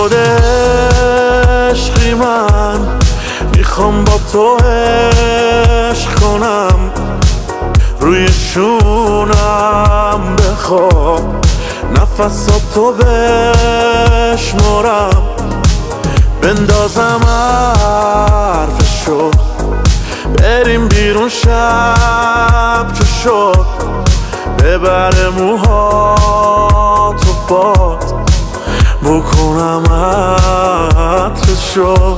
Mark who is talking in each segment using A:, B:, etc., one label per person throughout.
A: شده عشقی من، میخوام با تو عشق کنم، روی شونم بخواب نفساتو بشمرم، بندازم حرفشو بریم بیرون شب که شد، ببره موهاتو باد بکنم عطرشو،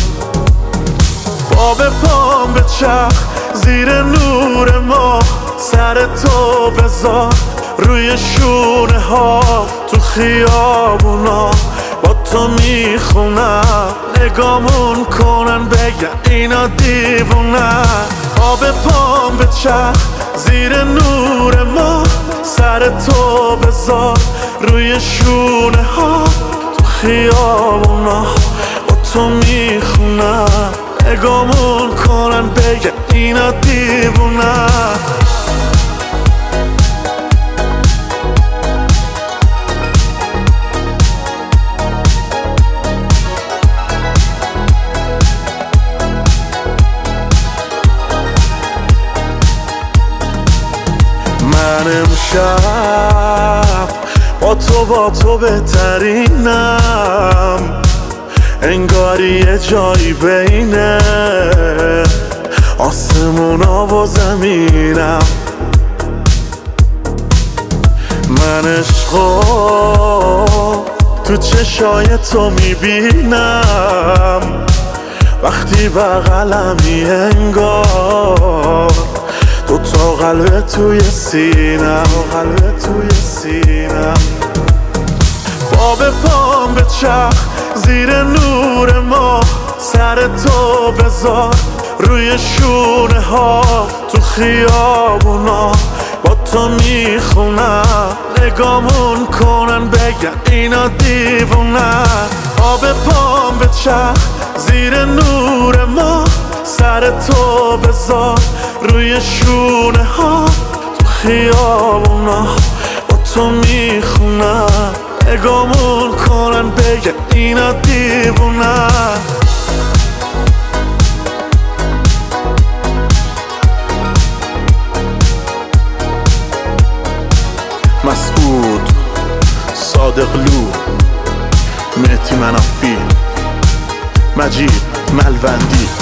A: با به پام به چرخ زیر نور ما، سر تو بذار روی شونه ها، تو خیابونا با تو میخونم، نگامون کنن بگن اینا دیوونن، با به پام به چرخ زیر نور ما، سر تو بذار روی شونه ها، تو خیابونا با تو میخونم، نگامون کنن بگن اینا دیوونن. من امشب با تو بهترینم، انگاری یه جایی بینه آسمونا و زمینم، من عشقو تو چشای تو میبینم، وقتی بغلمی انگار دوتا قلب توی سینم، با به پام به چرخ زیر نور ما، سر تو بذار روی شونه ها، تو خیابونا با تو میخونم، نگامون کنن بگن اینا دیوونن، با به پام به چرخ زیر نور ما، سر تو بذار روی شونه ها، تو خیابونا با تو میخونم، نگامون کنن بگن اینا دیوونن. مسعود صادقلو، مهدی منافی، مجید ملوندی.